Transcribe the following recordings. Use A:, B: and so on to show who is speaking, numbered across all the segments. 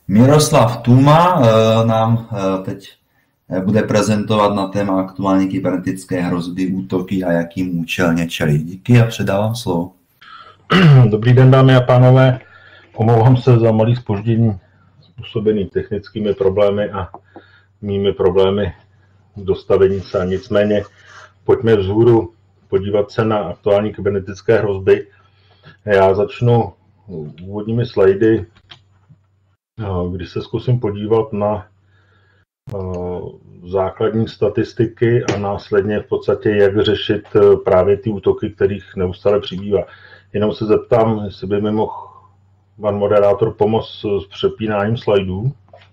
A: Miroslav Tůma nám teď bude prezentovat na téma aktuální kybernetické hrozby, útoky a jakým účelně čelí. Díky a předávám slovo.
B: Dobrý den, dámy a pánové. Omlouvám se za malý zpoždění způsobený technickými problémy a mými problémy v dostavení se. Nicméně pojďme vzhůru podívat se na aktuální kybernetické hrozby. Já začnu úvodními slajdy, když se zkusím podívat na základní statistiky a následně v podstatě, jak řešit právě ty útoky, kterých neustále přibývá. Jenom se zeptám, jestli by mi mohl pan moderátor pomoct s přepínáním slajdů.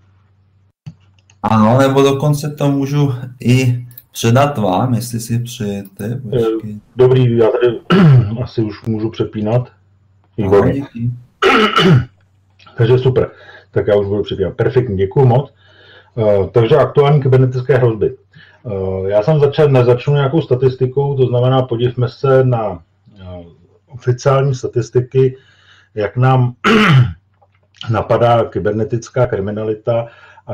A: Ano, nebo dokonce to můžu i předat vám, jestli si přejete.
B: Dobrý, já tady asi už můžu přepínat. Výborně. Takže super. Tak já už budu přepínat. Perfektní, děkuju moc. Takže aktuální kybernetické hrozby. Já jsem nezačnu nějakou statistikou, to znamená, podívejme se na oficiální statistiky, jak nám napadá kybernetická kriminalita a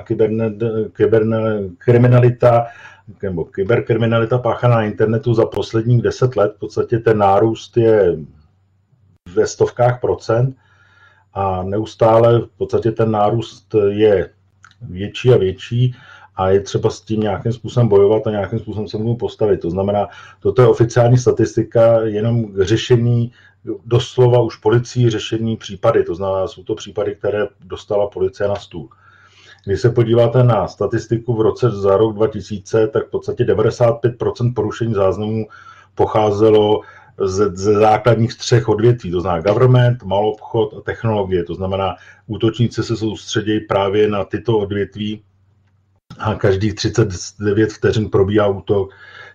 B: kyberkriminalita páchaná na internetu za posledních 10 let. V podstatě ten nárůst je ve stovkách procent a neustále v podstatě ten nárůst je větší a větší a je třeba s tím nějakým způsobem bojovat a nějakým způsobem se mu postavit. To znamená, toto je oficiální statistika jenom řešení, doslova už policií řešení případy, to znamená, jsou to případy, které dostala policie na stůl. Když se podíváte na statistiku za rok 2000, tak v podstatě 95% porušení záznamů pocházelo ze základních 3 odvětví, to znamená government, maloobchod a technologie. To znamená, útočníci se soustředí právě na tyto odvětví a každých 39 vteřin probíhá útok.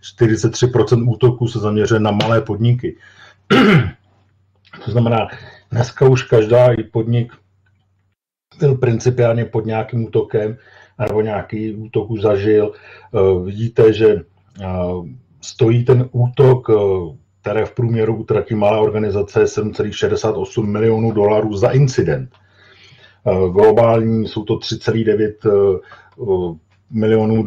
B: 43% útoků se zaměřuje na malé podniky. To znamená, dneska už každá podnik byl principiálně pod nějakým útokem nebo nějaký útok už zažil. Vidíte, že stojí ten útok, které v průměru utratí malá organizace, $7,68 milionů za incident. Globální jsou to $3,9 milionů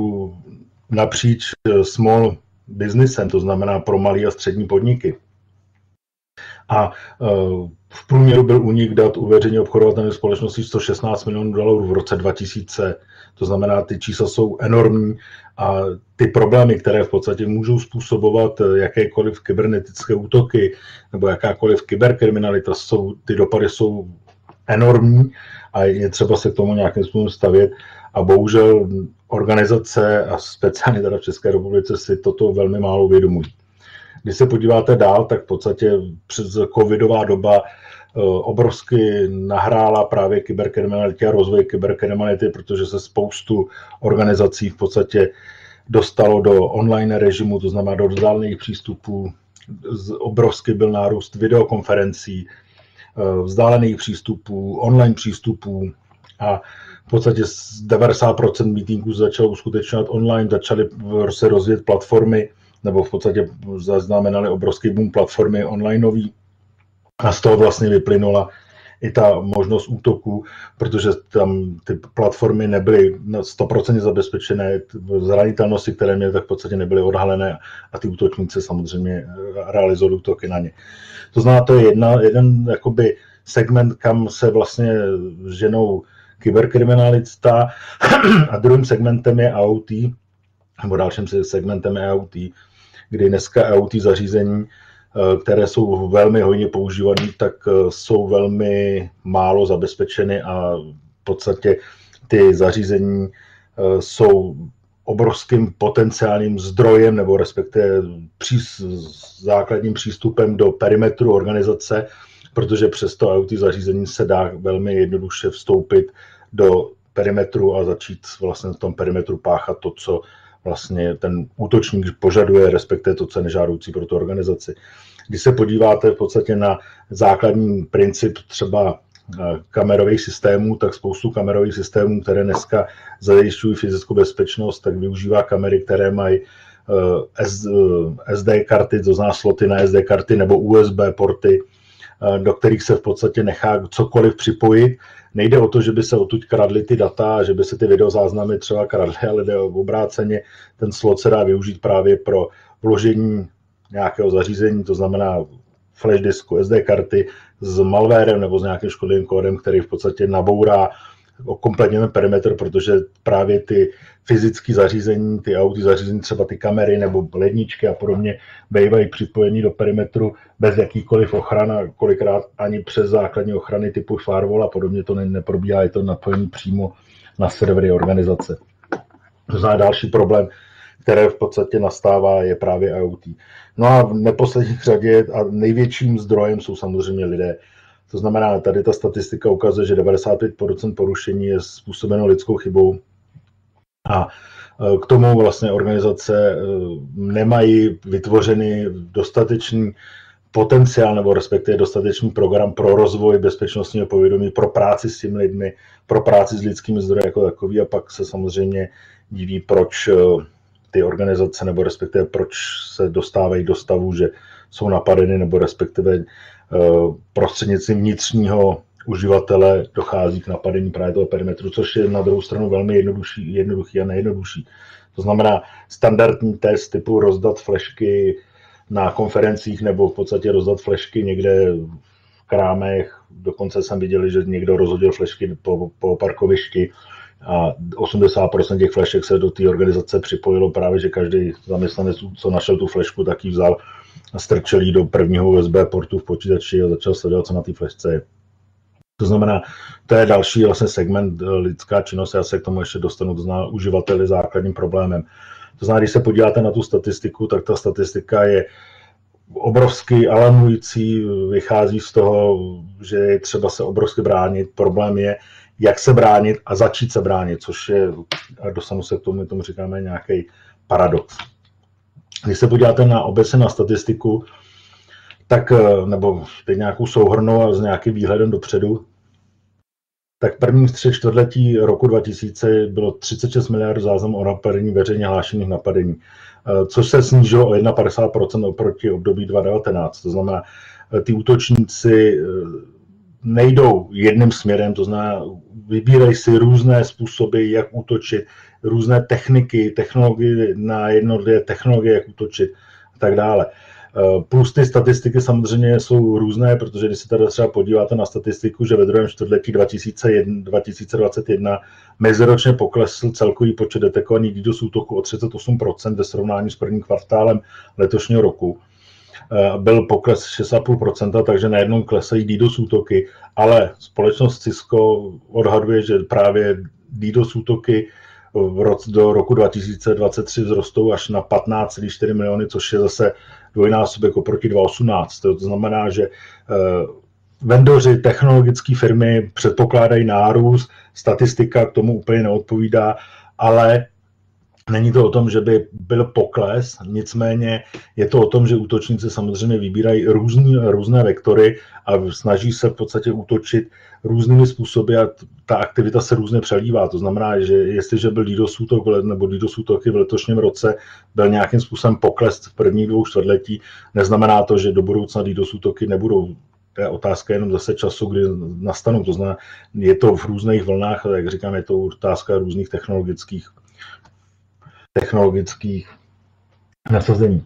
B: napříč small businessem, to znamená pro malé a střední podniky. A v průměru byl únik dat u veřejně obchodovatelných společností $116 milionů v roce 2000. To znamená, ty čísla jsou enormní a ty problémy, které v podstatě můžou způsobovat jakékoliv kybernetické útoky nebo jakákoliv kyberkriminalita, ty dopady jsou enormní a je třeba se k tomu nějakým způsobem stavět. A bohužel organizace a speciálně teda v České republice si toto velmi málo uvědomují. Když se podíváte dál, tak v podstatě přes covidová doba obrovsky nahrála právě kyberkriminalitě a rozvoj kyberkriminality, protože se spoustu organizací v podstatě dostalo do online režimu, to znamená do vzdálených přístupů. Obrovský byl nárůst videokonferencí, vzdálených přístupů, online přístupů a v podstatě 90% meetingů začalo uskutečňovat online, začaly se rozvíjet platformy, nebo v podstatě zaznamenali obrovský boom platformy onlineový a z toho vlastně vyplynula i ta možnost útoku, protože tam ty platformy nebyly 100% zabezpečené, zranitelnosti, které měly, tak v podstatě nebyly odhalené a ty útočníci samozřejmě realizují útoky na ně. To znamená, to je jeden jakoby segment, kam se vlastně ženou kyberkriminalista a druhým segmentem je IoT, nebo dalším segmentem je IoT, kdy dneska IoT zařízení, které jsou velmi hojně používané, tak jsou velmi málo zabezpečeny a v podstatě ty zařízení jsou obrovským potenciálním zdrojem nebo respektive základním přístupem do perimetru organizace, protože přes to IoT zařízení se dá velmi jednoduše vstoupit do perimetru a začít vlastně v tom perimetru páchat to, co vlastně ten útočník požaduje, respektive to, co je nežádoucí pro tu organizaci. Když se podíváte v podstatě na základní princip třeba kamerových systémů, tak spoustu kamerových systémů, které dneska zajišťují fyzickou bezpečnost, tak využívá kamery, které mají SD karty, to znamená sloty na SD karty nebo USB porty, do kterých se v podstatě nechá cokoliv připojit. nejde o to, že by se odtud kradly ty data, že by se ty videozáznamy třeba kradly, ale jde o obráceně. Ten slot se dá využít právě pro vložení nějakého zařízení, to znamená flash disku, SD karty s malwarem nebo s nějakým škodlivým kódem, který v podstatě nabourá kompletně perimetr, protože právě ty fyzické zařízení, ty auty zařízení, třeba ty kamery nebo ledničky a podobně, bývají připojení do perimetru bez jakýkoliv ochrana, kolikrát ani přes základní ochrany typu firewall a podobně to neprobíhá, je to napojení přímo na servery organizace. To znamená další problém, které v podstatě nastává, je právě IoT. No a v neposlední řadě a největším zdrojem jsou samozřejmě lidé. To znamená, tady ta statistika ukazuje, že 95% porušení je způsobeno lidskou chybou a k tomu vlastně organizace nemají vytvořený dostatečný potenciál nebo respektive dostatečný program pro rozvoj bezpečnostního povědomí, pro práci s těmi lidmi, pro práci s lidskými zdroji jako takový a pak se samozřejmě diví, proč ty organizace nebo respektive proč se dostávají do stavu, že jsou napadeny nebo respektive prostřednictvím vnitřního uživatele dochází k napadení právě toho perimetru, což je na druhou stranu velmi jednoduchý a nejednodušší. To znamená standardní test typu rozdat flešky na konferencích nebo v podstatě rozdat flešky někde v krámech. Dokonce jsem viděl, že někdo rozhodil flešky po parkovišti a 80% těch flešek se do té organizace připojilo právě, že každý zaměstnanec, co našel tu flešku, tak ji vzal a strčil ji do prvního USB portu v počítači a začal sledovat, co na té flešce je. To znamená, to je další vlastně segment lidská činnost, já se k tomu ještě dostanu, to znamená uživatel je základním problémem. To znamená, když se podíváte na tu statistiku, tak ta statistika je obrovsky alarmující, vychází z toho, že je třeba se obrovsky bránit. Problém je, jak se bránit a začít se bránit, což je, a dostanu se k tomu říkáme nějaký paradox. Když se podíváte na obecně na statistiku, tak, nebo teď nějakou souhrnou a s nějakým výhledem dopředu, tak první 3 čtvrtletí roku 2000 bylo 36 miliard záznamů o napadení veřejně hlášených napadení, což se snížilo o 51% oproti období 2019. To znamená, ty útočníci nejdou jedním směrem, to znamená, vybírají si různé způsoby, jak útočit, různé technologie na jednotlivé technologie, jak útočit a tak dále. Plus ty statistiky samozřejmě jsou různé, protože když se tady třeba podíváte na statistiku, že ve druhém čtvrtletí 2021 meziročně poklesl celkový počet detekovaných DDoS útoků o 38% ve srovnání s prvním kvartálem letošního roku. Byl pokles 6,5%, takže najednou klesají DDoS útoky, ale společnost Cisco odhaduje, že právě DDoS útoky do roku 2023 vzrostou až na 15,4 miliony, což je zase dvojnásobek oproti 2018. To znamená, že vendoři, technologické firmy předpokládají nárůst, statistika k tomu úplně neodpovídá, ale není to o tom, že by byl pokles, nicméně je to o tom, že útočníci samozřejmě vybírají různé vektory a snaží se v podstatě útočit různými způsoby a ta aktivita se různě přelívá. To znamená, že jestliže byl DDoS útok nebo DDoS útoky v letošním roce byl nějakým způsobem pokles v prvních 2 čtvrtletí, neznamená to, že do budoucna DDoS útoky nebudou. To je otázka jenom zase času, kdy nastanou. To znamená, je to v různých vlnách, ale jak říkám, je to otázka různých technologických nasazení.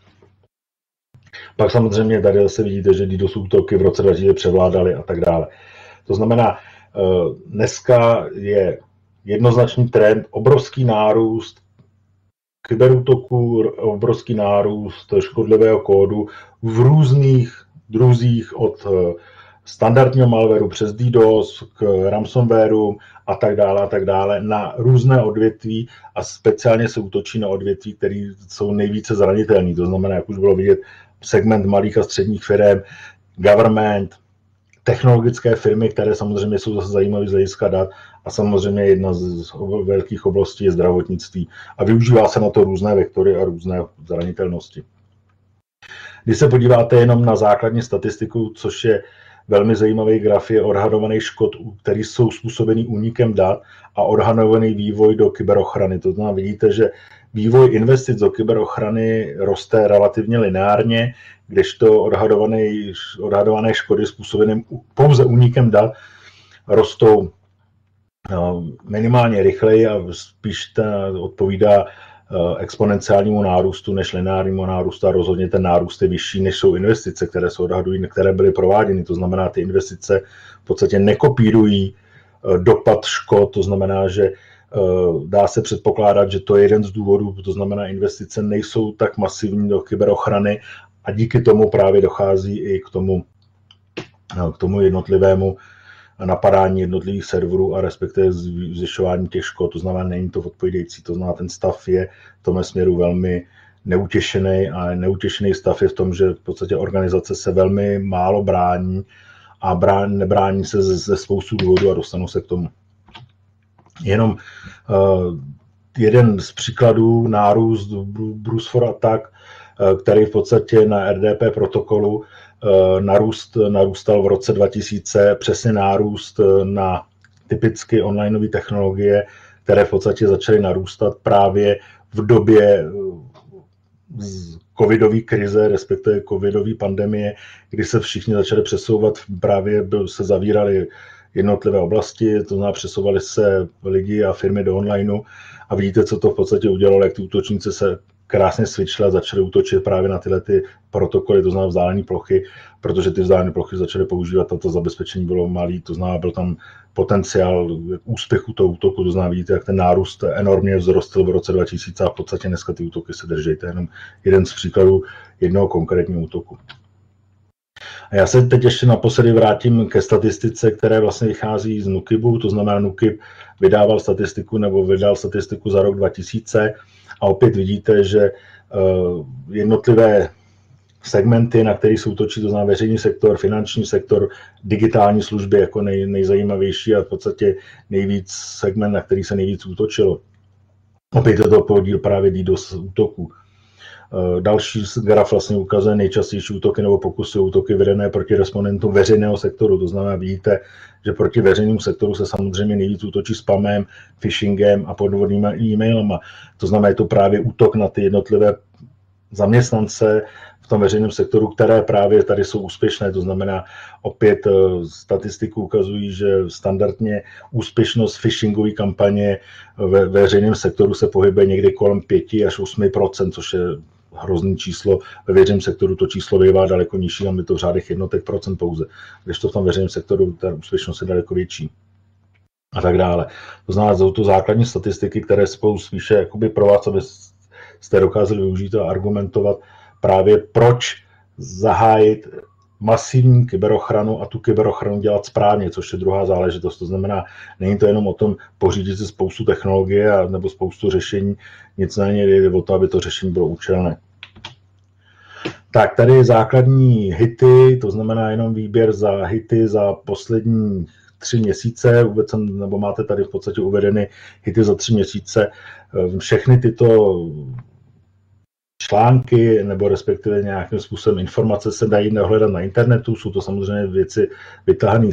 B: Pak samozřejmě tady zase vidíte, že DDoS útoky v roce 2000 převládaly a tak dále. To znamená, dneska je jednoznačný trend, obrovský nárůst kyberútoků, obrovský nárůst škodlivého kódu v různých druzích od standardního malwareu přes DDoS k ransomwareu a tak dále na různé odvětví a speciálně se útočí na odvětví, které jsou nejvíce zranitelné. To znamená, jak už bylo vidět, segment malých a středních firm, government, technologické firmy, které samozřejmě jsou zase zajímavé z hlediska dat a samozřejmě jedna z velkých oblastí je zdravotnictví a využívá se na to různé vektory a různé zranitelnosti. Když se podíváte jenom na základní statistiku, což je velmi zajímavý graf, je odhadovaný škod, který jsou způsobený únikem dat a odhadovaný vývoj do kyberochrany. To znamená, vidíte, že vývoj investic do kyberochrany roste relativně lineárně, kdežto odhadované škody způsobené pouze únikem dat rostou minimálně rychleji a spíš odpovídá exponenciálnímu nárůstu než lineárnímu nárůstu a rozhodně ten nárůst je vyšší, než jsou investice, které se odhadují, které byly prováděny. To znamená, ty investice v podstatě nekopírují dopad škod, to znamená, že dá se předpokládat, že to je jeden z důvodů, to znamená, investice nejsou tak masivní do kyberochrany a díky tomu právě dochází i k tomu jednotlivému napadání jednotlivých serverů a respektive zvyšování těch škod, to znamená, není to odpovídající, to znamená, ten stav je v tom směru velmi neutěšený a neutěšený stav je v tom, že v podstatě organizace se velmi málo brání a nebrání se ze spoustu důvodů a dostanu se k tomu. Jenom jeden z příkladů nárůst Brute Force Attack, který v podstatě na RDP protokolu narůstal v roce 2000, přesně nárůst na typicky onlineové technologie, které v podstatě začaly narůstat právě v době covidové krize, respektive covidové pandemie, kdy se všichni začali přesouvat, právě se zavíraly jednotlivé oblasti, to znamená přesouvali se lidi a firmy do onlineu a vidíte, co to v podstatě udělalo, jak ty útočníci se krásně switchli a začali útočit právě na tyhle ty protokoly, to znamená vzdálené plochy, protože ty vzdálené plochy začaly používat a to zabezpečení bylo malý, to znamená, byl tam potenciál úspěchu toho útoku, to znamená, vidíte, jak ten nárůst enormně vzrostl v roce 2000 a v podstatě dneska ty útoky se drží. To je jenom jeden z příkladů jednoho konkrétního útoku. A já se teď ještě naposledy vrátím ke statistice, které vlastně vychází z NÚKIBu, to znamená NÚKIB vydal statistiku za rok 2000 a opět vidíte, že jednotlivé segmenty, na kterých se útočí, to znamená veřejný sektor, finanční sektor, digitální služby jako nejzajímavější a v podstatě nejvíc segment, na který se nejvíc útočilo. Opět je to podíl právě DDoS útoků. Další graf vlastně ukazuje nejčastější útoky nebo pokusy útoky vedené proti respondentům veřejného sektoru. To znamená, vidíte, že proti veřejnému sektoru se samozřejmě nejvíc útočí spamem, phishingem a podvodnými e-mailama. To znamená, je to právě útok na ty jednotlivé zaměstnance v tom veřejném sektoru, které právě tady jsou úspěšné. To znamená, opět statistiky ukazují, že standardně úspěšnost phishingové kampaně ve veřejném sektoru se pohybuje někdy kolem 5 až 8%, což je hrozný číslo. Ve veřejném sektoru to číslo bývá daleko nižší, tam je to v řádech jednotek procent pouze. Když to v tom veřejném sektoru ta úspěšnost je daleko větší. A tak dále. To znamená, jsou to základní statistiky, které spolu spíše jakoby pro vás, abyste dokázali využít a argumentovat právě proč zahájit masivní kyberochranu a tu kyberochranu dělat správně, což je druhá záležitost. To znamená, není to jenom o tom pořídit si spoustu technologie nebo spoustu řešení, nicméně jde o to, aby to řešení bylo účelné. Tak tady základní hity, to znamená jenom výběr za hity za poslední 3 měsíce, nebo máte tady v podstatě uvedeny hity za 3 měsíce. Všechny tyto články nebo respektive nějakým způsobem informace se dají nahledat na internetu. Jsou to samozřejmě věci vytahané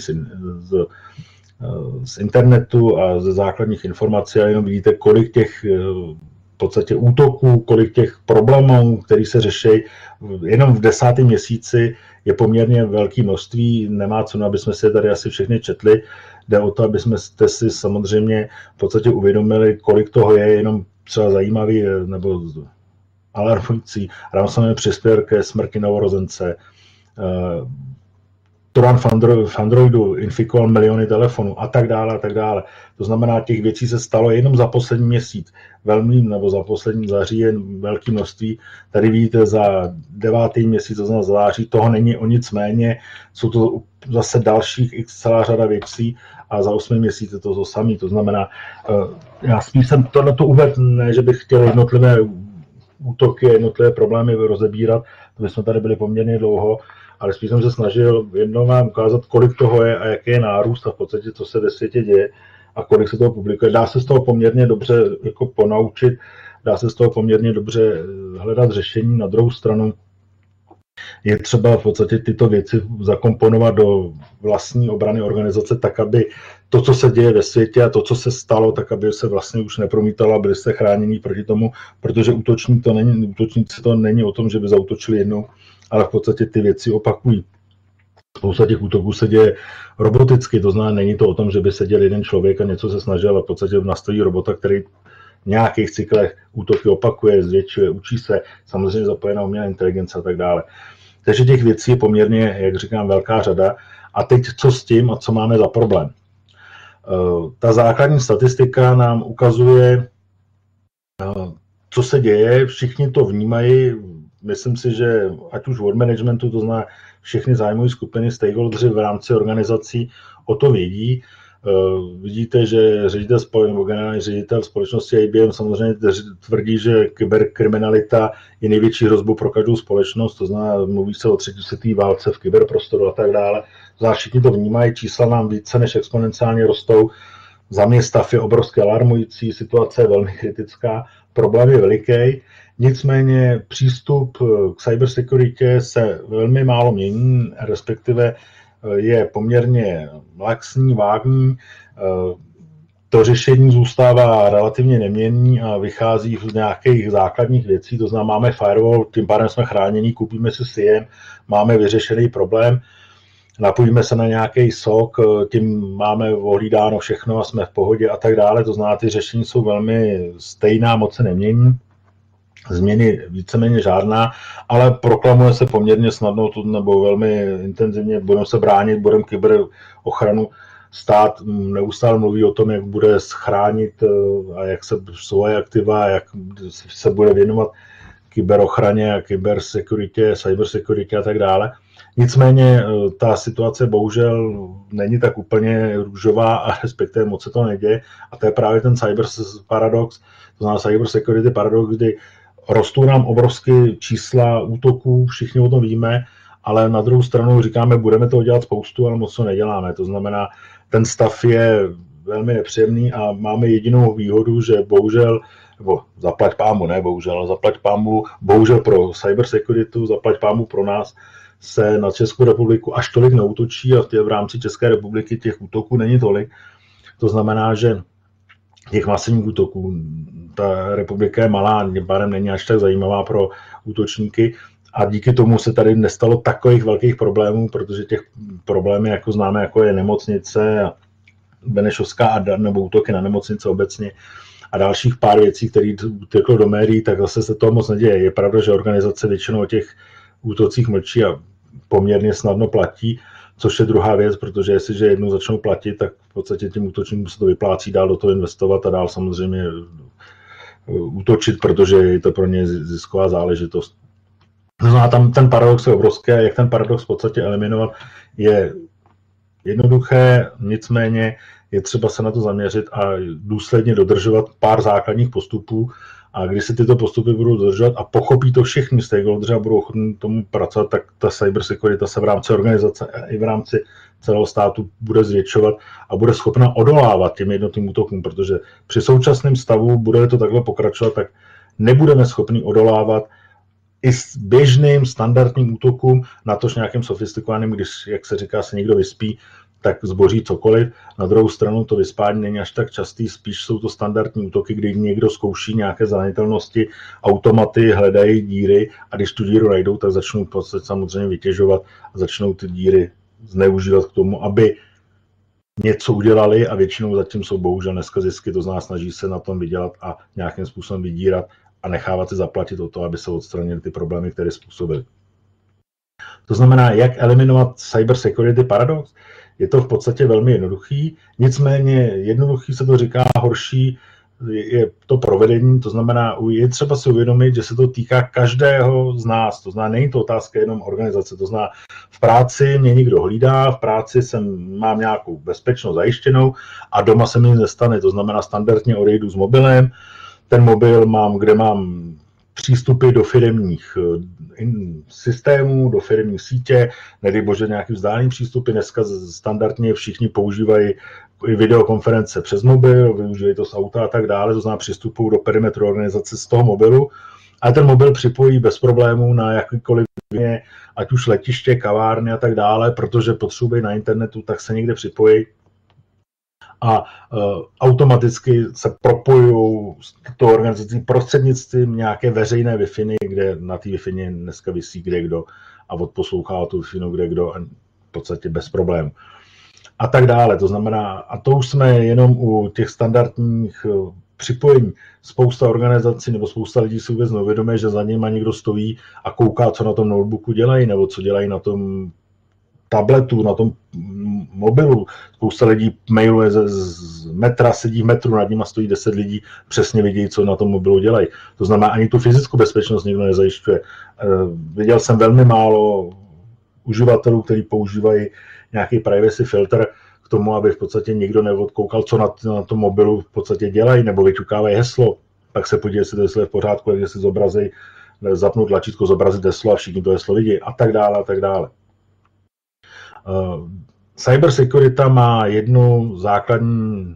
B: z internetu a ze základních informací, ale jenom vidíte, kolik těch v podstatě útoků, kolik těch problémů, které se řeší. Jenom v 10. měsíci je poměrně velké množství, nemá cenu, aby jsme si je tady asi všechny četli. Jde o to, aby jsme si samozřejmě v podstatě uvědomili, kolik toho je jenom třeba zajímavý nebo alarmující. Ransomware přispěl ke smrti novorozence. Trojan v Androidu infikoval miliony telefonů a tak dále, a tak dále. To znamená, těch věcí se stalo jenom za poslední měsíc. Nebo za poslední září je velké množství. Tady vidíte za 9. měsíc, to znamená září, toho není o nic méně. Jsou to zase dalších celá řada věcí a za 8 měsíc je to samé. To znamená, já spíš jsem tohleto uvedl, ne, že bych chtěl jednotlivé útoky, jednotlivé problémy rozebírat, to jsme tady byli poměrně dlouho, ale spíš jsem se snažil jednou vám ukázat, kolik toho je a jaký je nárůst a v podstatě, co se ve světě děje a kolik se toho publikuje. Dá se z toho poměrně dobře jako ponaučit, dá se z toho poměrně dobře hledat řešení. Na druhou stranu je třeba v podstatě tyto věci zakomponovat do vlastní obrany organizace tak, aby to, co se děje ve světě a to, co se stalo, tak aby se vlastně už nepromítalo a byli jste chráněni proti tomu, protože útočníci to není o tom, že by zaútočili jednou, ale v podstatě ty věci opakují. spousta těch útoků se děje roboticky, to znamená, není to o tom, že by seděl jeden člověk a něco se snažil, a v podstatě nastaví robota, který v nějakých cyklech útoky opakuje, zvětšuje, učí se, samozřejmě zapojená umělá inteligence a tak dále. Takže těch věcí je poměrně, jak říkám, velká řada. A teď co s tím a co máme za problém? Ta základní statistika nám ukazuje, co se děje, všichni to vnímají, myslím si, že ať už world managementu, to znamená všechny zájmové skupiny, stakeholders v rámci organizací o to vědí. Vidíte, že generální ředitel společnosti IBM samozřejmě tvrdí, že kyberkriminalita je největší hrozbou pro každou společnost, to znamená, mluví se o třetí světové válce v kyberprostoru a tak dále. Všichni to vnímají, čísla nám více než exponenciálně rostou. Za mě stav je obrovsky alarmující, situace je velmi kritická, problém je veliký. Nicméně přístup k cybersecurity se velmi málo mění, respektive je poměrně laxní, vágní. To řešení zůstává relativně neměnný a vychází z nějakých základních věcí, to znamená, máme firewall, tím pádem jsme chráněni, koupíme si SIEM, máme vyřešený problém, napojíme se na nějaký SOC, tím máme ohlídáno všechno a jsme v pohodě a tak dále, to znamená, ty řešení jsou velmi stejná, moc se nemění. Změny víceméně žádná, ale proklamuje se poměrně snadno nebo velmi intenzivně, budeme se bránit, budeme kyberochranu. Stát neustále mluví o tom, jak bude schránit a jak se svoje aktiva, jak se bude věnovat kyberochraně a kybersecurity, cybersecurity a tak dále. Nicméně ta situace bohužel není tak úplně růžová a respektive moc se to neděje. A to je právě ten cyber paradox, to znamená cybersecurity paradox, kdy rostou nám obrovské čísla útoků, všichni o tom víme, ale na druhou stranu říkáme, budeme toho dělat spoustu, ale moc to neděláme. To znamená, ten stav je velmi nepříjemný a máme jedinou výhodu, že bohužel, nebo zaplať pámu, ne bohužel, ale zaplať pámu, bohužel pro cybersecurity, zaplať pámu pro nás, se na Českou republiku až tolik neútočí a v rámci České republiky těch útoků není tolik. To znamená, že těch masivních útoků, ta republika je malá, pádem není až tak zajímavá pro útočníky a díky tomu se tady nestalo takových velkých problémů, protože těch problémů, jako známe, jako je nemocnice a Benešovská a nebo útoky na nemocnice obecně a dalších pár věcí, které uteklo do médií, tak zase se toho moc neděje. Je pravda, že organizace většinou o těch útocích mlčí a poměrně snadno platí, což je druhá věc, protože jestliže jednou začnou platit, tak v podstatě tím útočníkům se to vyplácí dál do toho investovat a dál samozřejmě útočit, protože je to pro ně zisková záležitost. To znamená, tam ten paradox je obrovský a jak ten paradox v podstatě eliminovat je jednoduché, nicméně je třeba se na to zaměřit a důsledně dodržovat pár základních postupů. A když se tyto postupy budou dodržovat a pochopí to všichni stakeholders a budou ochotní tomu pracovat, tak ta cybersecurity se v rámci organizace i v rámci celého státu bude zvětšovat a bude schopna odolávat těm jednotným útokům, protože při současném stavu bude to takhle pokračovat, tak nebudeme schopni odolávat i s běžným standardním útokům, natož nějakým sofistikovaným, když, jak se říká, se někdo vyspí, tak zboří cokoliv. Na druhou stranu to vyspání není až tak častý, spíš jsou to standardní útoky, kdy někdo zkouší nějaké zranitelnosti, automaty hledají díry a když tu díru najdou, tak začnou samozřejmě vytěžovat a začnou ty díry zneužívat k tomu, aby něco udělali a většinou zatím jsou bohužel dneska zisky, to znamená snaží se na tom vydělat a nějakým způsobem vydírat a nechávat si zaplatit o to, aby se odstranili ty problémy, které způsobily. To znamená, jak eliminovat cybersecurity paradox? Je to v podstatě velmi jednoduchý, nicméně jednoduchý se to říká, horší je to provedení, to znamená, je třeba si uvědomit, že se to týká každého z nás, to znamená, není to otázka jenom organizace, to znamená, v práci mě někdo hlídá, v práci mám nějakou bezpečnost zajištěnou a doma se mi nic nestane, to znamená, standardně odejdu s mobilem, ten mobil mám, kde mám přístupy do firemních systémů, do firemní sítě, nedej bože nějaký vzdálený přístupy, dneska standardně všichni používají videokonference přes mobil, využívají to z auta a tak dále, to znamená přistupují do perimetru organizace z toho mobilu, a ten mobil připojí bez problémů na jakýkoliv, ať už letiště, kavárny a tak dále, protože potřebují na internetu, tak se někde připojí a automaticky se propojují s tou organizací prostřednictvím nějaké veřejné Wi-Fi, kde na té Wi-Fi dneska visí kde kdo a odposlouchá tu Wi-Fi kde kdo. podstatě bez problémů. A tak dále. To znamená, a to už jsme jenom u těch standardních připojení. Spousta organizací nebo spousta lidí si vůbec neuvědomuje, že za nimi někdo stojí a kouká, co na tom notebooku dělají, nebo co dělají na tom tabletu, na tom mobilu. Spousta lidí mailuje z metra, sedí v metru, nad nimi stojí 10 lidí, přesně vidí, co na tom mobilu dělají. To znamená, ani tu fyzickou bezpečnost nikdo nezajišťuje. Viděl jsem velmi málo uživatelů, kteří používají nějaký privacy filter k tomu, aby v podstatě nikdo neodkoukal, co na tom mobilu v podstatě dělají, nebo vyťukávají heslo, pak se podívej, jestli to heslo je v pořádku, když si zobrazí, zapnout tlačítko, zobrazit heslo a všichni to heslo vidí a tak dále, a tak dále. Cybersecurity má jednu základní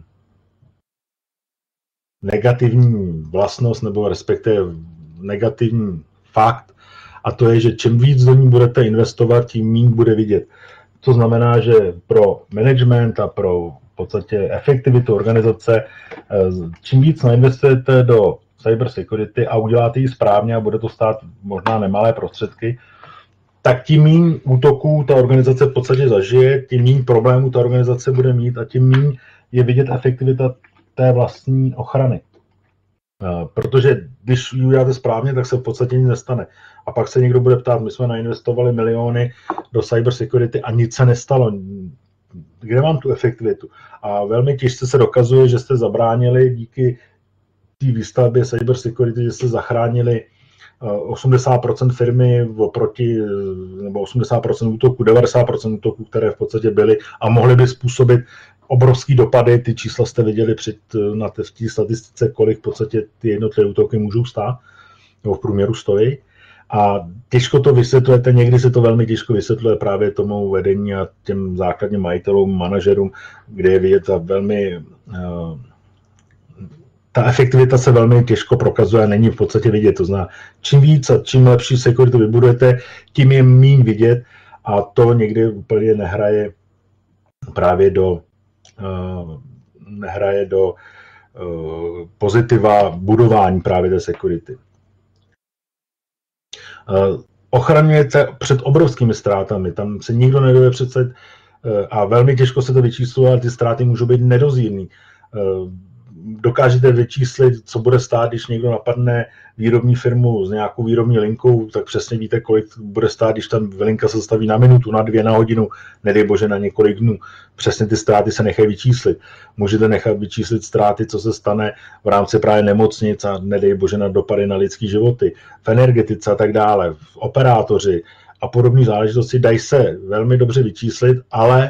B: negativní vlastnost, nebo respektive negativní fakt, a to je, že čím víc do ní budete investovat, tím méně bude vidět. To znamená, že pro management a pro v podstatě efektivitu organizace, čím víc nainvestujete do cybersecurity a uděláte ji správně a bude to stát možná nemalé prostředky, tak tím méně útoků ta organizace v podstatě zažije, tím méně problémů ta organizace bude mít a tím méně je vidět efektivita té vlastní ochrany. Protože když ji uděláte správně, tak se v podstatě nic nestane. A pak se někdo bude ptát, my jsme nainvestovali miliony do cybersecurity a nic se nestalo. Kde mám tu efektivitu? A velmi těžce se dokazuje, že jste zabránili díky té výstavbě cybersecurity, že jste zachránili 80% firmy oproti, nebo 80% útoků, 90% útoků, které v podstatě byly a mohly by způsobit obrovský dopady. Ty čísla jste viděli na té statistice, kolik v podstatě ty jednotlivé útoky můžou stát, nebo v průměru stojí. A těžko to vysvětlujete, někdy se to velmi těžko vysvětluje právě tomu vedení a těm základním majitelům, manažerům, kde je vidět velmi... Ta efektivita se velmi těžko prokazuje a není v podstatě vidět. To znamená, čím víc a čím lepší security vybudujete, tím je méně vidět a to někdy úplně nehraje právě do pozitiva budování právě té security. Ochraňujete před obrovskými ztrátami, tam se nikdo nedovede představit a velmi těžko se to vyčísluje, ale ty ztráty můžou být nedozírný. Dokážete vyčíslit, co bude stát, když někdo napadne výrobní firmu s nějakou výrobní linkou, tak přesně víte, kolik bude stát, když tam linka se zastaví na minutu, na 2, na hodinu, nedej bože na několik dnů. Přesně ty ztráty se nechají vyčíslit. Můžete nechat vyčíslit ztráty, co se stane v rámci právě nemocnic a nedej bože na dopady na lidský životy, v energetice a tak dále, v operátoři a podobné záležitosti dají se velmi dobře vyčíslit, ale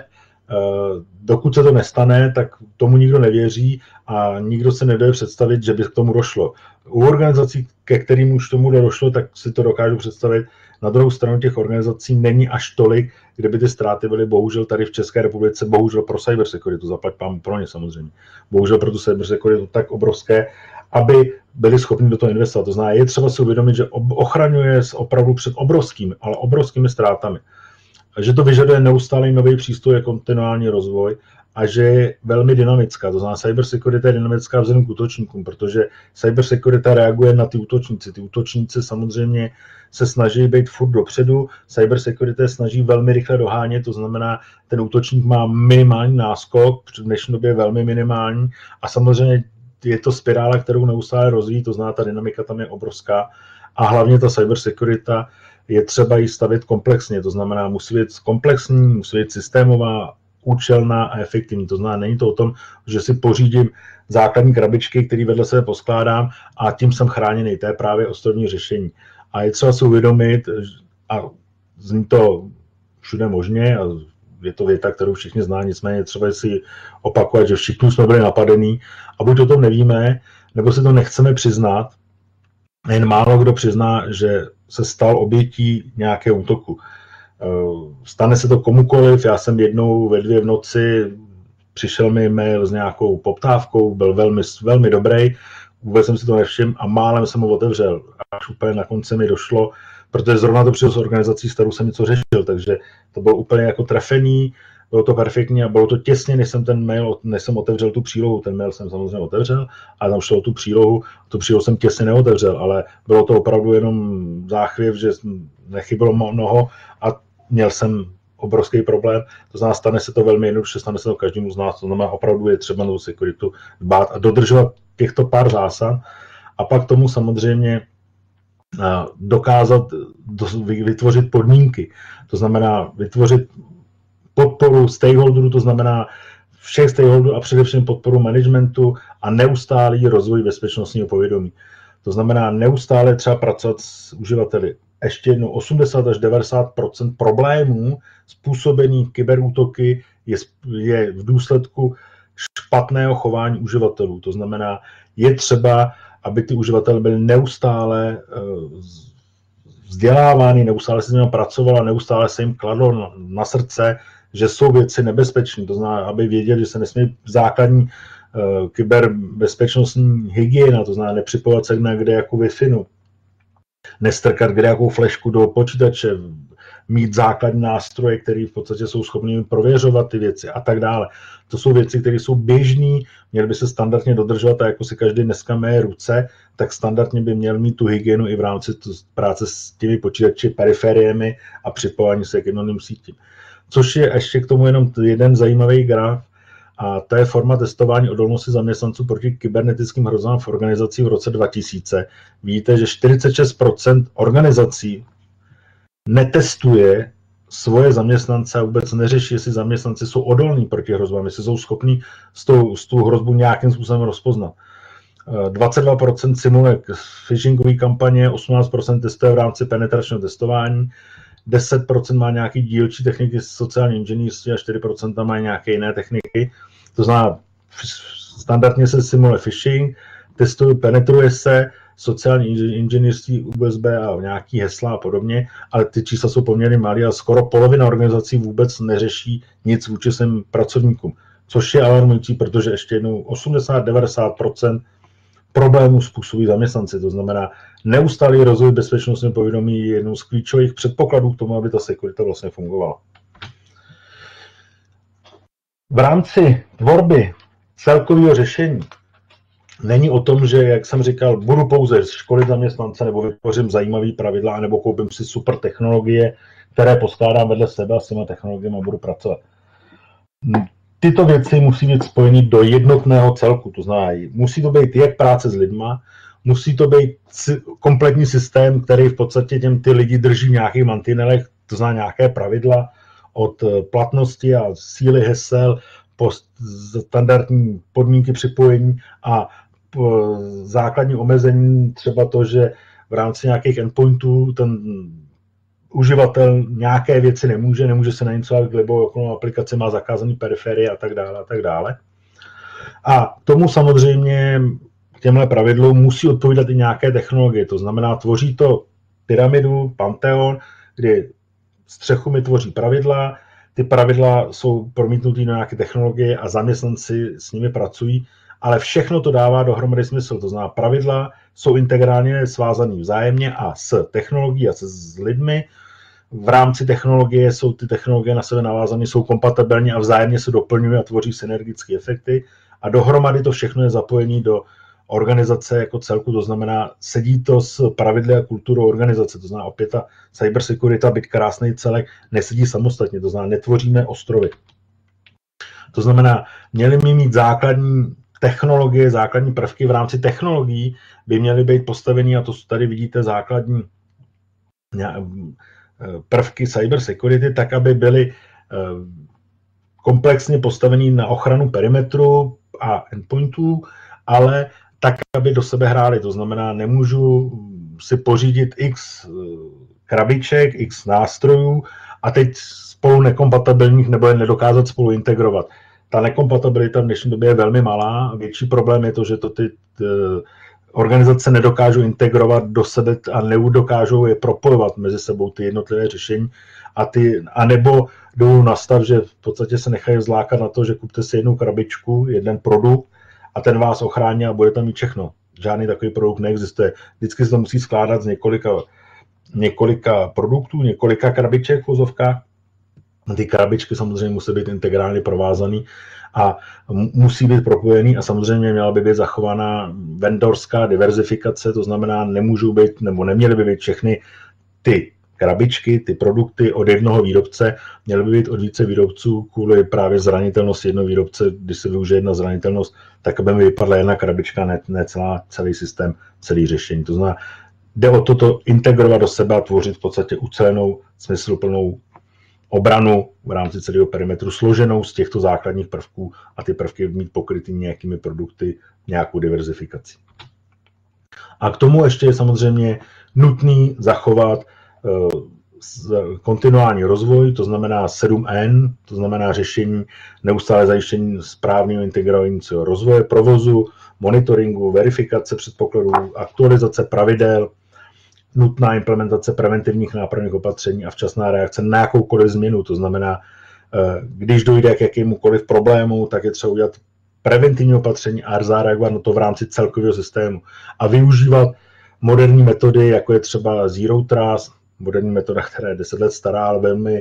B: dokud se to nestane, tak tomu nikdo nevěří a nikdo se nedá představit, že by k tomu došlo. U organizací, ke kterým už tomu došlo, tak si to dokážu představit. Na druhou stranu těch organizací není až tolik, kde by ty ztráty byly bohužel tady v České republice, bohužel pro cybersecurity, zaplať pán pro ně samozřejmě, bohužel pro tu cybersecurity tak obrovské, aby byli schopni do toho investovat. To znamená, je třeba si uvědomit, že ochraňuje opravdu před obrovskými ztrátami. Že to vyžaduje neustálý nový přístup a kontinuální rozvoj a že je velmi dynamická. To znamená, cybersecurity je dynamická vzhledem k útočníkům, protože cybersecurity reaguje na ty útočníci. Ty útočníci samozřejmě se snaží být furt dopředu, cybersecurity snaží velmi rychle dohánět, to znamená, ten útočník má minimální náskok, v dnešní době velmi minimální a samozřejmě je to spirála, kterou neustále rozvíjí, to znamená, ta dynamika tam je obrovská a hlavně ta cybersecurity je třeba ji stavět komplexně, to znamená, musí být komplexní, musí být systémová, účelná a efektivní. To znamená, není to o tom, že si pořídím základní krabičky, které vedle sebe poskládám a tím jsem chráněný. To je právě ostrovní řešení. A je třeba si uvědomit, a zní to všude možně, a je to věta, kterou všichni zná, nicméně třeba si opakovat, že všichni jsme byli napadení a buď o tom nevíme, nebo si to nechceme přiznat. Jen málo kdo přizná, že se stal obětí nějakého útoku. Stane se to komukoliv, já jsem jednou ve 2 v noci, přišel mi mail s nějakou poptávkou, byl velmi dobrý, vůbec jsem si to nevšiml a málem jsem ho otevřel. Až úplně na konci mi došlo, protože zrovna to přišlo s organizací, s kterou jsem něco řešil, takže to bylo úplně jako trefený, bylo to perfektní a bylo to těsně, než jsem otevřel tu přílohu. Ten mail jsem samozřejmě otevřel a tam šlo tu přílohu jsem těsně neotevřel, ale bylo to opravdu jenom záchvěv, že nechybilo mnoho a měl jsem obrovský problém. To znamená, stane se to velmi jednoduše, stane se to každému z nás. To znamená, opravdu je třeba na sekuritu dbát a dodržovat těchto pár zásad a pak tomu samozřejmě dokázat vytvořit podmínky. To znamená vytvořit podporu stakeholderů, to znamená všech stakeholderů a především podporu managementu a neustálý rozvoj bezpečnostního povědomí. To znamená neustále třeba pracovat s uživateli. Ještě jednou 80 až 90% problémů způsobených kyberútoky je v důsledku špatného chování uživatelů. To znamená, je třeba, aby ty uživatelé byli neustále vzdělávány, neustále se s nimi pracovalo, neustále se jim kladlo na srdce, že jsou věci nebezpečné. To znamená, aby věděli, že se nesmí základní kyberbezpečnostní hygiena, to znamená nepřipojovat se kde jako Wi-Fi, nestrkat kde jakou flešku do počítače, mít základní nástroje, které v podstatě jsou schopni prověřovat ty věci a tak dále. To jsou věci, které jsou běžné, měly by se standardně dodržovat a jako si každý dneska mé ruce, tak standardně by měl mít tu hygienu i v rámci práce s těmi počítači, periferiemi a připojení se k jednotným sítím. Což je ještě k tomu jenom jeden zajímavý graf, a to je forma testování odolnosti zaměstnanců proti kybernetickým hrozbám v organizaci v roce 2000. Vidíte, že 46% organizací netestuje svoje zaměstnance a vůbec neřeší, jestli zaměstnanci jsou odolní proti hrozbám, jestli jsou schopní s tou hrozbu nějakým způsobem rozpoznat. 22% simuluje phishingové kampaně, 18% testuje v rámci penetračního testování, 10% má nějaký dílčí techniky sociální inženýrství a 4% má nějaké jiné techniky. To znamená, standardně se simuluje phishing, testuje, penetruje se sociální inženýrství, USB a nějaký hesla a podobně, ale ty čísla jsou poměrně malé a skoro polovina organizací vůbec neřeší nic vůči svým pracovníkům. Což je alarmující, protože ještě jednou 80-90% problémů způsobí zaměstnanci. To znamená, neustálý rozvoj bezpečnostního povědomí je jednou z klíčových předpokladů k tomu, aby ta sekurita vlastně fungovala. V rámci tvorby celkového řešení není o tom, že, jak jsem říkal, budu pouze školit zaměstnance nebo vytvořím zajímavý pravidla, nebo koupím si super technologie, které poskládám vedle sebe a s těma technologiemi budu pracovat. Tyto věci musí být spojeny do jednotného celku, to znamená, musí to být jak práce s lidma, musí to být kompletní systém, který v podstatě ty lidi drží v nějakých mantinelech, to znamená nějaké pravidla od platnosti a síly hesel po standardní podmínky připojení a základní omezení, třeba to, že v rámci nějakých endpointů ten uživatel nějaké věci nemůže se nainstalovat libovou okolo aplikace, má zakázaný periferie a tak dále a tak dále. A tomu samozřejmě k těmhle pravidlům musí odpovídat i nějaké technologie, to znamená, tvoří to pyramidu, panteon, kdy střechu mi tvoří pravidla, ty pravidla jsou promítnuté do nějaké technologie a zaměstnanci s nimi pracují, ale všechno to dává dohromady smysl, to znamená, pravidla jsou integrálně svázané vzájemně a s technologií a s lidmi. V rámci technologie jsou ty technologie na sebe navázané, jsou kompatibilní a vzájemně se doplňují a tvoří synergické efekty a dohromady to všechno je zapojené do organizace jako celku, to znamená, sedí to s pravidly a kulturou organizace, to znamená opět ta cybersecurity, byť krásný celek, nesedí samostatně, to znamená, netvoříme ostrovy. To znamená, měli by mít základní technologie, základní prvky v rámci technologií by měly být postavený, a to tady vidíte základní prvky cybersecurity, tak, aby byly komplexně postavený na ochranu perimetru a endpointů, ale tak, aby do sebe hráli. To znamená, nemůžu si pořídit x krabiček, x nástrojů a teď spolu nekompatibilních nebo je nedokázat spolu integrovat. Ta nekompatibilita v dnešní době je velmi malá. Větší problém je to, že to ty organizace nedokážou integrovat do sebe a nedokážou je propojovat mezi sebou ty jednotlivé řešení a nebo jdou na stav, že v podstatě se nechají zlákat na to, že kupte si jednu krabičku, jeden produkt a ten vás ochrání a bude tam mít všechno. Žádný takový produkt neexistuje. Vždycky se to musí skládat z několika produktů, několika krabiček v vozovkách. Ty krabičky samozřejmě musí být integrálně provázaný a musí být propojený a samozřejmě měla by být zachována vendorská diverzifikace, to znamená, nemůžou být nebo neměly by být všechny ty krabičky, ty produkty od jednoho výrobce měly by být od více výrobců kvůli právě zranitelnosti jednoho výrobce. Když se využije jedna zranitelnost, tak aby mi vypadla jedna krabička, ne celý systém, celý řešení. To znamená, jde o toto integrovat do sebe a tvořit v podstatě ucelenou, smysluplnou obranu v rámci celého perimetru, složenou z těchto základních prvků a ty prvky mít pokrytý nějakými produkty, nějakou diverzifikací. A k tomu ještě je samozřejmě nutný zachovat kontinuální rozvoj, to znamená 7N, to znamená řešení, neustále zajištění správného integrovaného rozvoje, provozu, monitoringu, verifikace předpokladů, aktualizace pravidel, nutná implementace preventivních nápravných opatření a včasná reakce na jakoukoliv změnu. To znamená, když dojde k jakémukoliv problému, tak je třeba udělat preventivní opatření a zareagovat na to v rámci celkového systému. A využívat moderní metody, jako je třeba Zero Trust, moderní metoda, která je 10 let stará, ale velmi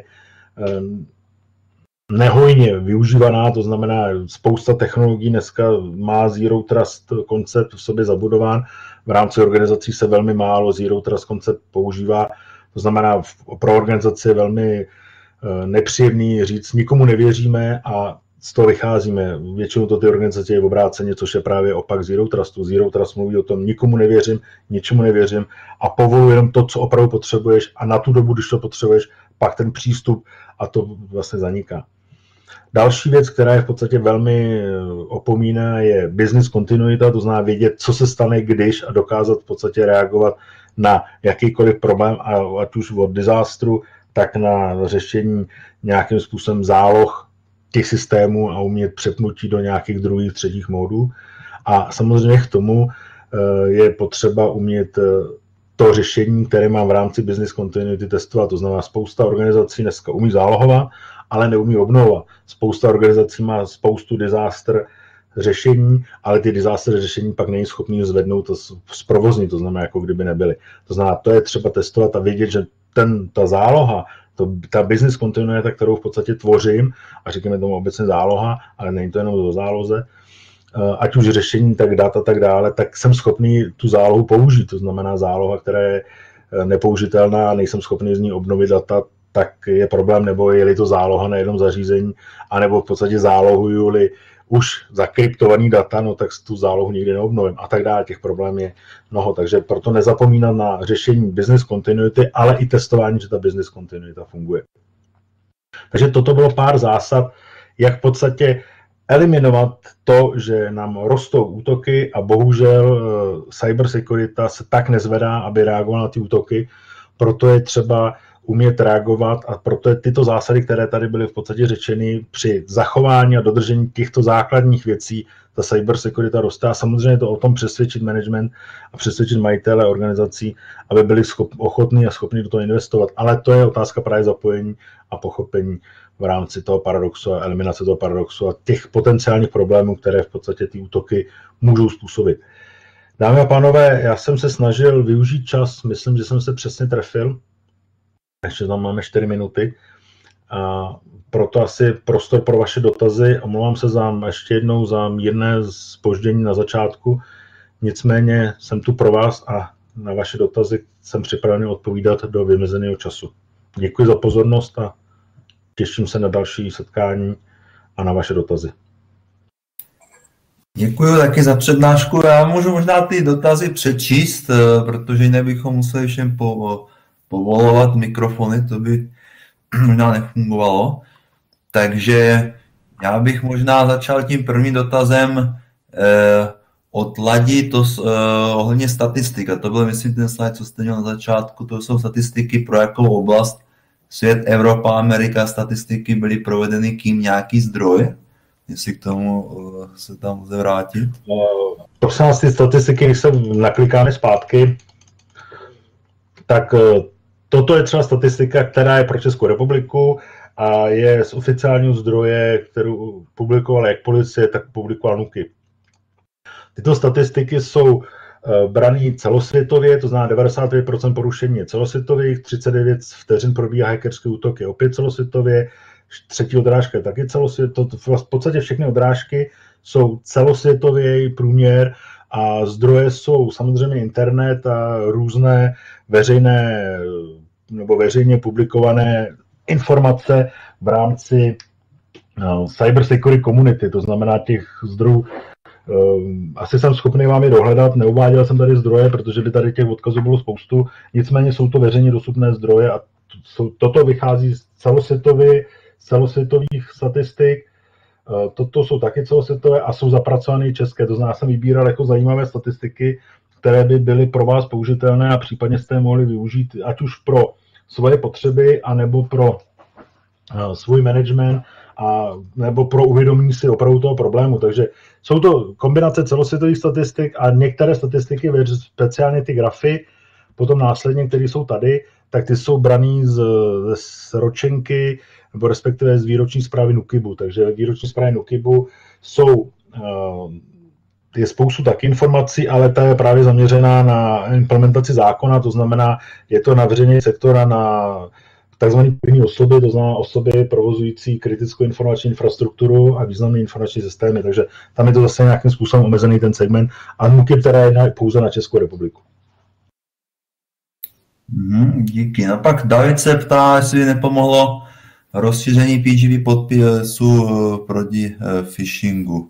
B: nehojně využívaná, to znamená, spousta technologií dneska má Zero Trust koncept v sobě zabudován, v rámci organizací se velmi málo Zero Trust koncept používá, to znamená, pro organizaci je velmi nepříjemný říct, nikomu nevěříme a z toho vycházíme. Většinou to ty organizace je v obráceně, což je právě opak Zero Trustu. Zero Trust mluví o tom, nikomu nevěřím, ničemu nevěřím a povoluji jenom to, co opravdu potřebuješ a na tu dobu, když to potřebuješ, pak ten přístup a to vlastně zaniká. Další věc, která je v podstatě velmi opomíná, je business kontinuita, to znamená vědět, co se stane, když a dokázat v podstatě reagovat na jakýkoliv problém, ať už od disastru, tak na řešení nějakým způsobem záloh těch systémů a umět přepnutí do nějakých druhých, třetích módů. A samozřejmě k tomu je potřeba umět to řešení, které mám v rámci business continuity testovat. To znamená, spousta organizací dneska umí zálohovat, ale neumí obnovovat. Spousta organizací má spoustu disaster řešení, ale ty disaster řešení pak není schopný zvednout z provozní, to znamená, jako kdyby nebyly. To znamená, to je třeba testovat a vědět, že ta záloha, ta business continuity, kterou v podstatě tvořím, a říkáme tomu obecně záloha, ale není to jenom o záloze, ať už řešení, tak dat a tak dále, tak jsem schopný tu zálohu použít. To znamená záloha, která je nepoužitelná a nejsem schopný z ní obnovit data, tak je problém, nebo je-li to záloha na jednom zařízení, anebo v podstatě zálohuju-li už zakryptovaný data, no tak tu zálohu nikdy neobnovím a tak dále. Těch problémů je mnoho, takže proto nezapomínat na řešení business continuity, ale i testování, že ta business continuity funguje. Takže toto bylo pár zásad, jak v podstatě eliminovat to, že nám rostou útoky a bohužel cybersecurity se tak nezvedá, aby reagovala na ty útoky, proto je třeba umět reagovat a proto je tyto zásady, které tady byly v podstatě řečeny při zachování a dodržení těchto základních věcí, ta cybersecurity roste a samozřejmě to o tom přesvědčit management a přesvědčit majitele organizací, aby byli ochotní a schopni do toho investovat. Ale to je otázka právě zapojení a pochopení v rámci toho paradoxu a eliminace toho paradoxu a těch potenciálních problémů, které v podstatě ty útoky můžou způsobit. Dámy a pánové, já jsem se snažil využít čas, myslím, že jsem se přesně trefil. Ještě tam máme 4 minuty. A proto asi prostor pro vaše dotazy. Omlouvám se ještě jednou za mírné zpoždění na začátku. Nicméně jsem tu pro vás a na vaše dotazy jsem připravený odpovídat do vymezeného času. Děkuji za pozornost a těším se na další setkání a na vaše dotazy.
A: Děkuji taky za přednášku. Já můžu možná ty dotazy přečíst, protože jinak bychom museli všem povolovat mikrofony, to by možná nefungovalo. Takže já bych možná začal tím prvním dotazem od Ladi, ohledně statistika. To byl, myslím, ten slide, co jste měl na začátku, to jsou statistiky pro jakou oblast, svět, Evropa, Amerika, statistiky byly provedeny kým, nějaký zdroj, jestli k tomu se tam může vrátit.
B: Prosím vás, ty statistiky, když se naklikáme zpátky, tak toto je třeba statistika, která je pro Českou republiku a je z oficiálního zdroje, kterou publikovala jak policie, tak publikovala NÚKIB. Tyto statistiky jsou braný celosvětově, to znamená 95% porušení je celosvětových, 39 vteřin probíhá hackerské útoky opět celosvětově, třetí odrážka je taky celosvětově, v podstatě všechny odrážky jsou celosvětový průměr a zdroje jsou samozřejmě internet a různé veřejné nebo veřejně publikované informace v rámci cyber security community, to znamená těch zdrojů. Asi jsem schopný vám je dohledat, neuváděl jsem tady zdroje, protože by tady těch odkazů bylo spoustu, nicméně jsou to veřejně dostupné zdroje a toto vychází z celosvětových statistik. Toto jsou taky celosvětové a jsou zapracované české, to znamená, jsem vybíral jako zajímavé statistiky, které by byly pro vás použitelné a případně jste je mohli využít, ať už pro svoje potřeby, anebo pro svůj management, nebo pro uvědomění si opravdu toho problému. Takže jsou to kombinace celosvětových statistik a některé statistiky, speciálně ty grafy, potom následně, které jsou tady, tak ty jsou braný z ročenky, nebo respektive z výroční zprávy NÚKIBu. Takže výroční zprávy NÚKIBu je spoustu tak informací, ale ta je právě zaměřená na implementaci zákona, to znamená, je to na veřejný sektor a na takzvané první osoby, to znamená osoby provozující kritickou informační infrastrukturu a významné informační systémy, takže tam je to zase nějakým způsobem omezený ten segment a NÚKIB teda je pouze na Českou republiku.
A: Díky. No pak David se ptá, jestli nepomohlo rozšíření PGP podpisu proti phishingu.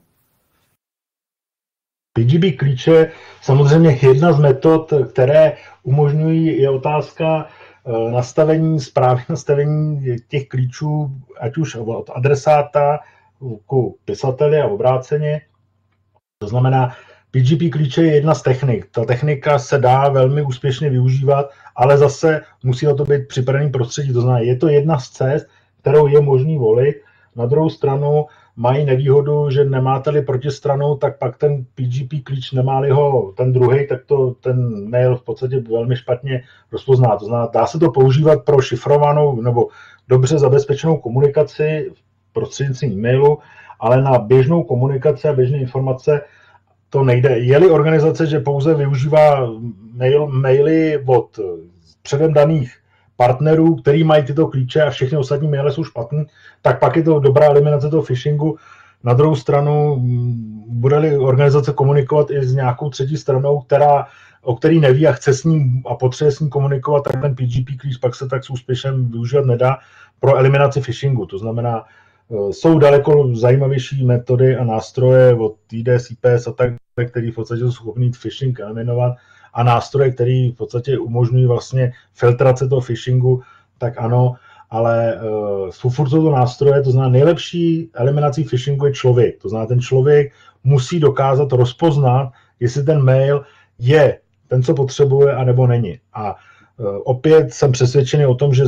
B: PGP klíče, samozřejmě jedna z metod, které umožňují, je otázka správně nastavení těch klíčů, ať už od adresáta ku pisateli a obráceně. To znamená, PGP klíče je jedna z technik. Ta technika se dá velmi úspěšně využívat, ale zase musí na to být připravený prostředí. To znamená, je to jedna z cest, kterou je možný volit. Na druhou stranu mají nevýhodu, že nemáte-li protistranu, tak pak ten PGP klíč, nemá-li ho ten druhý, tak ten mail v podstatě velmi špatně rozpozná. To znamená, dá se to používat pro šifrovanou nebo dobře zabezpečenou komunikaci prostřednictvím e-mailu, ale na běžnou komunikaci a běžné informace to nejde. Je-li organizace, že pouze využívá maily od předem daných partnerů, který mají tyto klíče a všechny ostatní maily jsou špatný, tak pak je to dobrá eliminace toho phishingu. Na druhou stranu, bude-li organizace komunikovat i s nějakou třetí stranou, o který neví a chce s ním a potřebuje s ním komunikovat, tak ten PGP klíč pak se tak s úspěchem využívat nedá pro eliminaci phishingu. To znamená, jsou daleko zajímavější metody a nástroje od IDS, IPS a tak, které v podstatě jsou schopný phishing eliminovat, a nástroje, které v podstatě umožňují vlastně filtrace toho phishingu, tak ano, ale furt jsou to nástroje, to znamená nejlepší eliminací phishingu je člověk. To znamená, ten člověk musí dokázat rozpoznat, jestli ten mail je ten, co potřebuje, anebo není. A opět jsem přesvědčený o tom, že z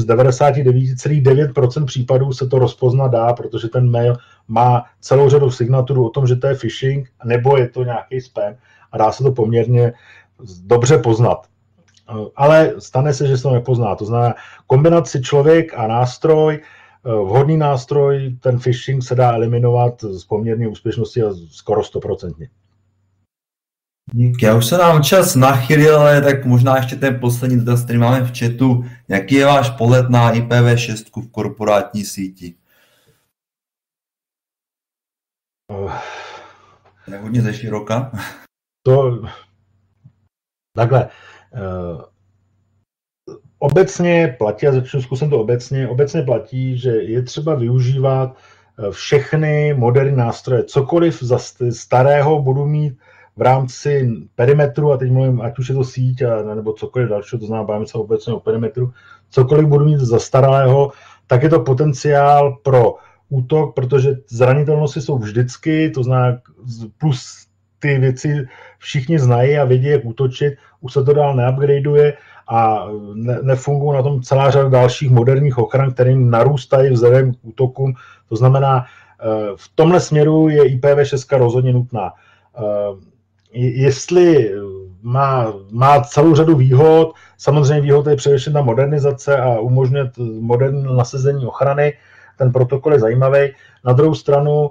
B: 99,9% případů se to rozpoznat dá, protože ten mail má celou řadu signaturů o tom, že to je phishing, nebo je to nějaký spam a dá se to poměrně dobře poznat. Ale stane se, že se to nepozná. To znamená, kombinaci člověk a nástroj, vhodný nástroj, ten phishing se dá eliminovat s poměrně úspěšností a skoro 100%.
A: Díky. Já už se nám čas nachylil, ale tak možná ještě ten poslední dotaz, který máme v chatu. Jaký je váš pohled na IPv6 v korporátní síti? Je hodně ze široka.
B: Takhle. Obecně platí, a zkusím to obecně platí, že je třeba využívat všechny moderní nástroje. Cokoliv za starého budu mít v rámci perimetru, a teď mluvím, ať už je to síť, nebo cokoliv dalšího, to znamená, bavíme se obecně o perimetru, cokoliv budu mít zastaralého, tak je to potenciál pro útok, protože zranitelnosti jsou vždycky, to znamená, plus ty věci všichni znají a vědí, jak útočit, už se to dál neupgradeuje a nefungují na tom celá řada dalších moderních ochran, které narůstají vzhledem k útokům. To znamená, v tomhle směru je IPv6 rozhodně nutná. Jestli má celou řadu výhod, samozřejmě výhod je především ta modernizace a umožňuje moderní nasazení ochrany, ten protokol je zajímavý. Na druhou stranu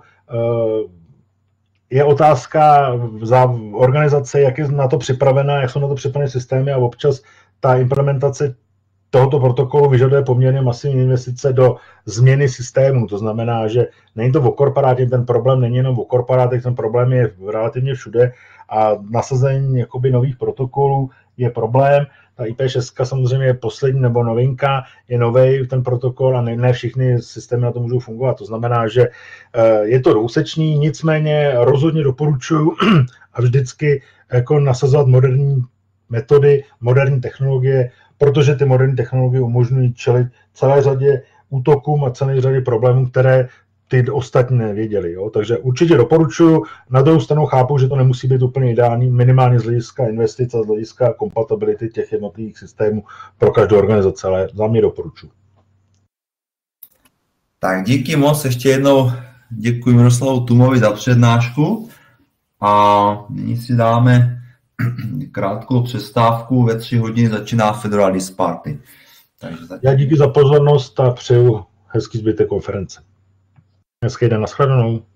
B: je otázka za organizace, jak je na to připravená, jak jsou na to připravené systémy a občas ta implementace tohoto protokolu vyžaduje poměrně masivní investice do změny systému. To znamená, že není to o korporátě, ten problém není jenom o korporátech, ten problém je relativně všude a nasazení jakoby nových protokolů je problém. Ta IP6 samozřejmě je poslední nebo novinka, je nový ten protokol a ne všechny systémy na to můžou fungovat. To znamená, že je to dvouseční, nicméně rozhodně doporučuji a vždycky jako nasazovat moderní metody, moderní technologie, protože ty moderní technologie umožňují čelit celé řadě útokům a celé řadě problémů, které ty ostatní nevěděli. Jo? Takže určitě doporučuji. Na druhou stranu chápu, že to nemusí být úplně ideální, minimálně z hlediska investic a z hlediska kompatibility těch jednotlivých systémů pro každou organizaci, ale za mě doporučuji.
A: Tak díky moc, ještě jednou děkuji Miroslavu Tumovi za přednášku a nyní si dáme krátkou přestávku, ve 3 hodiny začíná Federalist Party.
B: Já díky za pozornost a přeju hezký zbytek konference. Hezký den, nashledanou.